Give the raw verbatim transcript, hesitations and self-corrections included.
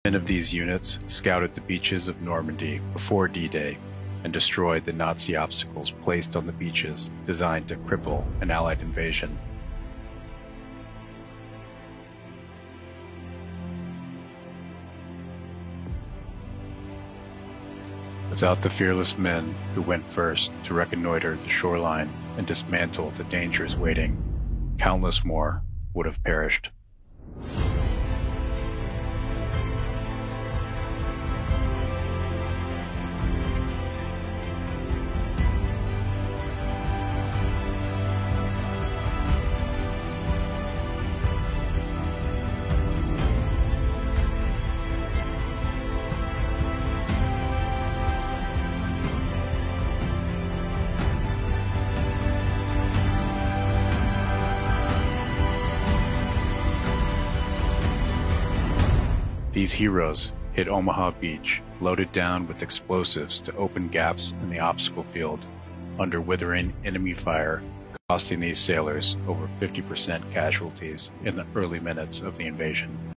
Men of these units scouted the beaches of Normandy before D-Day and destroyed the Nazi obstacles placed on the beaches designed to cripple an Allied invasion. Without the fearless men who went first to reconnoiter the shoreline and dismantle the dangers waiting, countless more would have perished. These heroes hit Omaha Beach, loaded down with explosives to open gaps in the obstacle field under withering enemy fire, costing these sailors over fifty percent casualties in the early minutes of the invasion.